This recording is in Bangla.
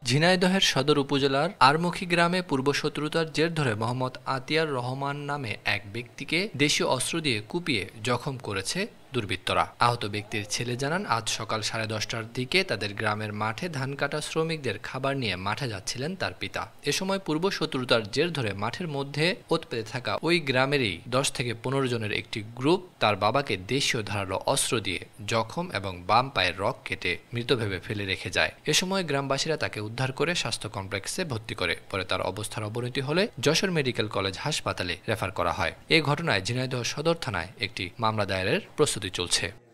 ঝিনাইদহের সদর উপজেলার আরমুখী গ্রামে পূর্বশত্রুতার জের ধরে মোহাম্মদ আতিয়ার রহমান নামে এক ব্যক্তিকে দেশীয় অস্ত্র দিয়ে কুপিয়ে জখম করেছে দুর্বৃত্তরা। আহত ব্যক্তির ছেলে জানান, আজ সকাল 10:30টার দিকে তাদের গ্রামের মাঠে ধান কাটা শ্রমিকদের খাবার নিয়ে মাঠে যাচ্ছিলেন তার পিতা। এ সময় পূর্বশত্রুতার জের ধরে মাঠের মধ্যে ওত পেতে থাকা ওই গ্রামেরই 10 থেকে 15 জনের একটি গ্রুপ তার বাবাকে দেশীয় ধারালো অস্ত্র দিয়ে জখম এবং বাম পায়ের রগ কেটে মৃত ভেবে ফেলে রেখে যায়। এ সময় গ্রামবাসীরা তাকে উদ্ধার করে স্বাস্থ্য কমপ্লেক্সে ভর্তি করে। পরে তার অবস্থার অবনতি হলে যশোর মেডিকেল কলেজ হাসপাতালে রেফার করা হয়। এ ঘটনায় ঝিনাইদহ সদর থানায় একটি মামলা দায়েরের প্রস্তুতি চলছে।